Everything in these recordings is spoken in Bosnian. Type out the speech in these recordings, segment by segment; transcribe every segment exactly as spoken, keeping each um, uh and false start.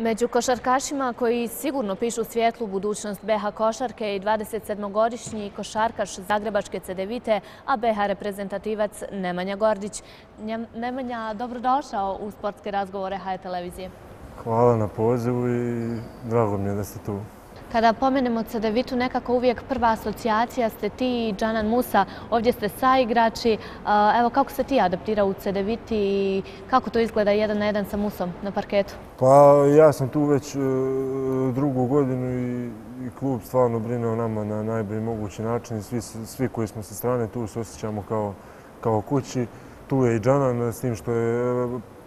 Među košarkašima koji sigurno pišu svjetlu budućnost be ha košarke i dvadesetsedmogodišnji košarkaš Zagrebačke Cedevite, a be ha reprezentativac Nemanja Gordić. Nemanja, dobrodošao u sportske razgovore ha e televizije. Hvala na pozivu i drago mi je da ste tu. Kada pomenemo Cedevitu, nekako uvijek prva asocijacija ste ti i Džanan Musa. Ovdje ste saigrači. Evo, kako se ti adaptirao u Cedeviti i kako to izgleda jedan na jedan sa Musom na parketu? Pa ja sam tu već drugu godinu i klub stvarno brine o nama na najbolji mogući način. Svi, svi koji smo sa strane tu se osjećamo kao, kao kući. Tu je i Džanan, s tim što je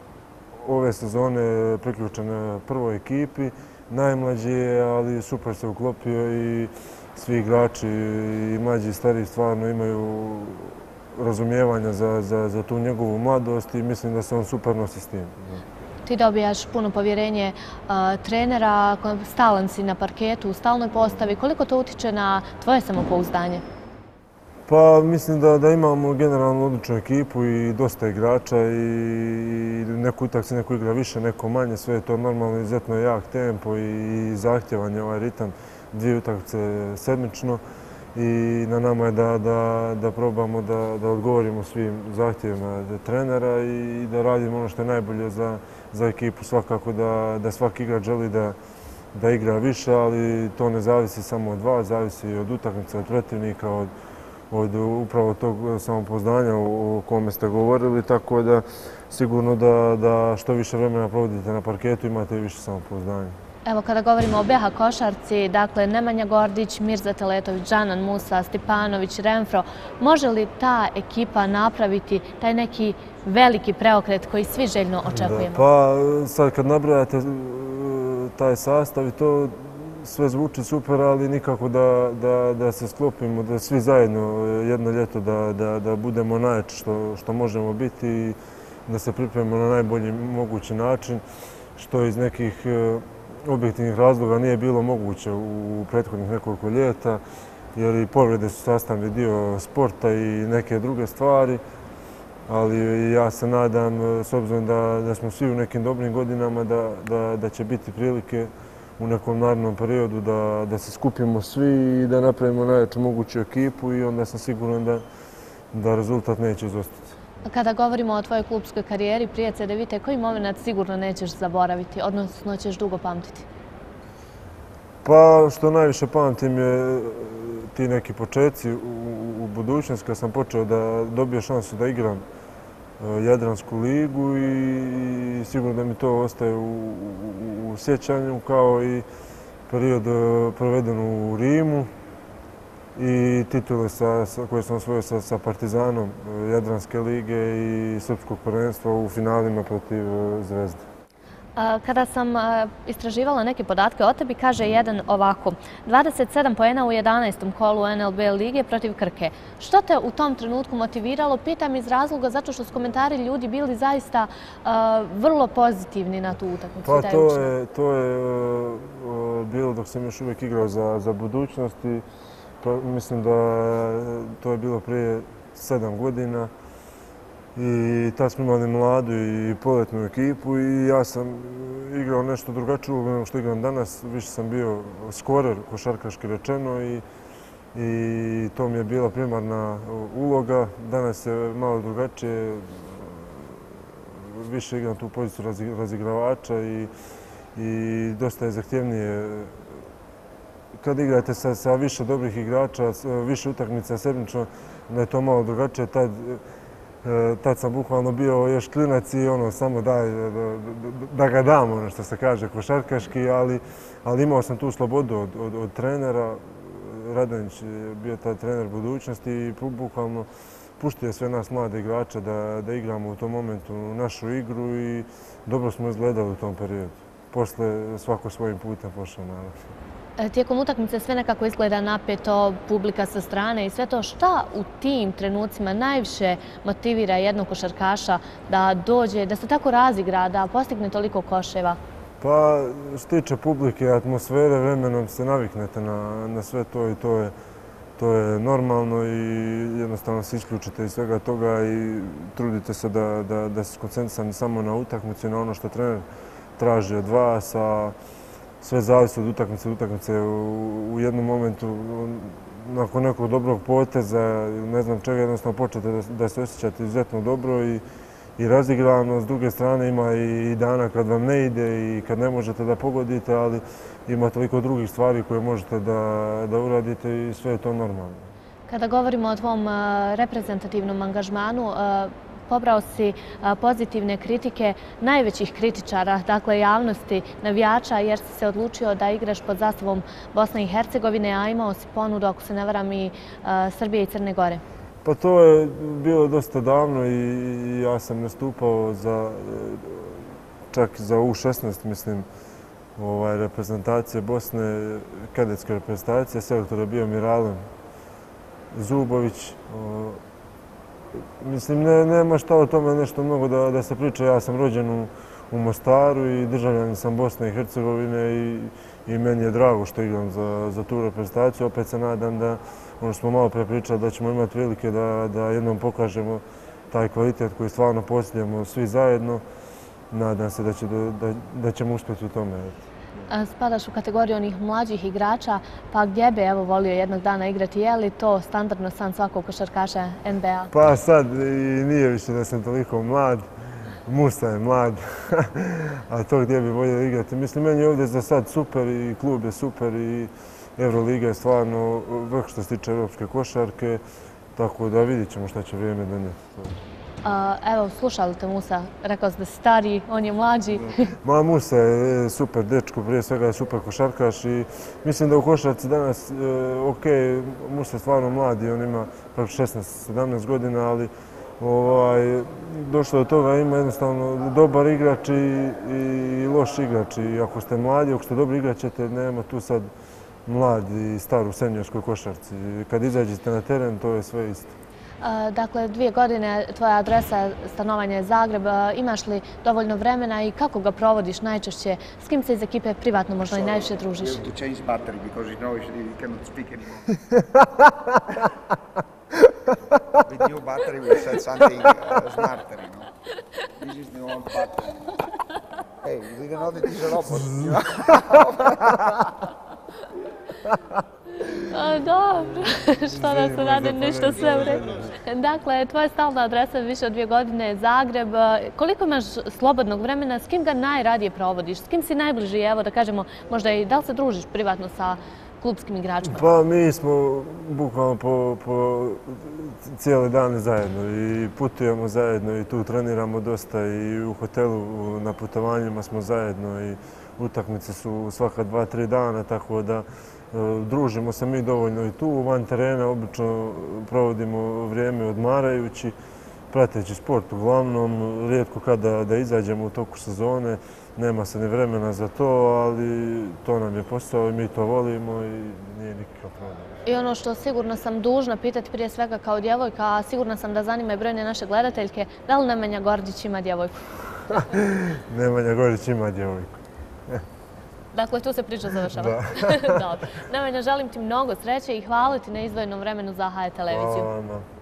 ove sezone priključen prvoj ekipi. Najmlađi je, ali super se uklopio i svi igrači i mlađi i stariji stvarno imaju razumijevanja za, za, za tu njegovu mladost i mislim da se on super nosi s tim. Ti dobijaš puno povjerenje uh, trenera, stalan si na parketu, u stalnoj postavi. Koliko to utiče na tvoje samopouzdanje? Pa mislim da, da imamo generalno odličnu ekipu i dosta igrača i neku utakmicu neko igra više, neko manje. Sve je to normalno, izuzetno jak tempo i zahtjevan je ovaj ritam, dvije utakmice sedmično. I na nama je da, da, da probamo da, da odgovorimo svim zahtjevima trenera i da radimo ono što je najbolje za, za ekipu. Svakako da, da svaki igrač želi da, da igra više, ali to ne zavisi samo od vas, zavisi i od utakmice, od protivnika, od od upravo tog samopouzdanja o kome ste govorili, tako da sigurno da, da što više vremena provodite na parketu imate i više samopouzdanja. Evo, kada govorimo o be ha košarci, dakle, Nemanja Gordić, Mirza Teletović, Džanan Musa, Stipanović, Renfro, može li ta ekipa napraviti taj neki veliki preokret koji svi željno očekujemo? Da, pa sad kad nabrajate taj sastav i to sve zvuči super, ali nikako da, da, da se sklopimo, da svi zajedno jedno ljeto da, da, da budemo najjači što, što možemo biti i da se pripremimo na najbolji mogući način, što iz nekih objektivnih razloga nije bilo moguće u prethodnih nekoliko ljeta, jer i povrede su sastavni dio sporta i neke druge stvari, ali ja se nadam, s obzirom da, da smo svi u nekim dobrim godinama, da, da, da će biti prilike u nekom narednom periodu da, da se skupimo svi i da napravimo najjaču moguću ekipu i onda sam siguran da, da rezultat neće izostati. Kada govorimo o tvojoj klubskoj karijeri prije Cedevite, koji moment sigurno nećeš zaboraviti, odnosno ćeš dugo pamtiti? Pa što najviše pamtim je ti neki početci u, u budućnosti kad sam počeo da dobio šansu da igram Jadransku ligu i sigurno da mi to ostaje u, u, u sjećanju, kao i period proveden u Rimu i titule sa, sa, koje sam osvojio sa, sa Partizanom Jadranske lige i Srpskog prvenstva u finalima protiv Zvezde. Kada sam istraživala neke podatke o tebi, kaže jedan ovako: dvadeset sedam poena u jedanaestom kolu en el be lige protiv Krke. Što te u tom trenutku motiviralo? Pitam iz razloga zato što su komentari ljudi bili zaista uh, vrlo pozitivni na tu utakmicu. Pa to je, to je uh, bilo dok sam još uvijek igrao za, za budućnost i pa, mislim da to je bilo prije sedam godina. I tad smo imali mladu i poletnu ekipu i ja sam igrao nešto drugačije nego što igram danas. Više sam bio skorer, košarkaški rečeno, i, i to mi je bila primarna uloga. Danas je malo drugačije, više igram tu poziciju razigravača i, i dosta je zahtjevnije. Kad igrate sa, sa više dobrih igrača, više utakmica sedmično, da je to malo drugačije. Tad, Tad sam bukvalno bio još klinac i ono, samo daj, da, da ga dam, ono što se kaže, košarkaški, ali, ali imao sam tu slobodu od, od, od trenera. Radonjić je bio taj trener budućnosti i bukvalno puštio sve nas mlade igrača da, da igramo u tom momentu našu igru i dobro smo izgledali u tom periodu. Posle svako svojim putem pošao naravno. Tijekom utakmice sve nekako izgleda napeto, publika sa strane i sve to. Šta u tim trenucima najviše motivira jednog košarkaša da dođe, da se tako razigra, da postigne toliko koševa? Pa što tiče publike, atmosfere, vremenom se naviknete na, na sve to i to je, to je normalno i jednostavno se isključite iz svega toga i trudite se da, da, da se skoncentrisani samo na utakmicu i na ono što trener traži od vas, a sve zavisi od utakmice do utakmice. U jednom momentu, nakon nekog dobrog poteza, ne znam čega, jednostavno počete da se osjećate izuzetno dobro i i razigrano. S druge strane ima i dana kad vam ne ide i kad ne možete da pogodite, ali ima toliko drugih stvari koje možete da uradite i sve je to normalno. Kada govorimo o tvom reprezentativnom angažmanu, pobrao si pozitivne kritike najvećih kritičara, dakle javnosti, navijača, jer si se odlučio da igraš pod zastavom Bosne i Hercegovine, a imao si ponudu, ako se ne varam, i Srbije i Crne Gore. Pa to je bilo dosta davno i ja sam nastupao za, čak za U šesnaest, mislim, reprezentacije Bosne, kadetske reprezentacije. Selektor je bio Miralem Zubović. Mislim, nema šta o tome nešto mnogo da se priča. Ja sam rođen u Mostaru i državljanin sam Bosne i Hercegovine i meni je drago što igram za tu reprezentaciju. Opet se nadam da, ono što smo malo pre pričali, da ćemo imati prilike da jednom pokažemo taj kvalitet koji stvarno posjedujemo svi zajedno. Nadam se da ćemo uspjeti u tome. Spadaš u kategoriju onih mlađih igrača, pa gdje bi evo volio jednog dana igrati? Je li to standardno san svakog košarkaša N B A? Pa sad i nije više da sam toliko mlad. Musa je mlad, a to gdje bi volio igrati. Mislim, meni je ovdje za sad super i klub je super i Euroliga je stvarno vrh što se tiče evropske košarke, tako da vidjet ćemo šta će vrijeme donijeti. Evo, slušali te Musa, rekao si da si stariji, on je mlađi. Ma, Musa je super dečko, prije svega je super košarkaš i mislim da u košarci danas, ok, Musa je stvarno mlad i on ima preko šesnaest sedamnaest godina, ali došlo do toga, ima jednostavno dobar igrač i loš igrač. I ako ste mladi, ako ste dobri igrač, nema tu sad mlad i star u seniorskoj košarci. Kad izađete na teren, to je sve isto. Dakle, dvije godine, tvoja adresa stanovanja je Zagreb. Imaš li dovoljno vremena i kako ga provodiš najčešće? S kim se iz ekipe privatno možda i najviše družiš? You have to change battery because you know you cannot speak anymore. With new battery we said something uh, smarter, you know. This is the old battery. Hey, you didn't know that this is a robot. Dobro, što da se radi, ništa sve u redu. Dakle, tvoja stalna adresa više od dvije godine je Zagreb. Koliko imaš slobodnog vremena, s kim ga najradije provodiš? S kim si najbliži, evo da kažemo, možda i da li se družiš privatno sa klubskim igračima? Pa mi smo bukvalno po cijele dane zajedno i putujemo zajedno i tu treniramo dosta i u hotelu na putovanjima smo zajedno i utakmice su svaka dva, tri dana, tako da družimo se mi dovoljno i tu. Van terena obično provodimo vrijeme odmarajući, prateći sport uglavnom, rijetko kada da izađemo u toku sezone, nema se ni vremena za to, ali to nam je posao i mi to volimo i nije nikakav problem. I ono što sigurno sam dužna pitati prije svega kao djevojka, a sigurna sam da zanima i brojne naše gledateljke, da li Nemanja Gordić ima djevojku? Nemanja Gordić ima djevojku. Dakle, tu se priča završava. Dobro. Nemanja, želim ti mnogo sreće i hvala ti na izdvojenom vremenu za H R televiziju. Hvala vam.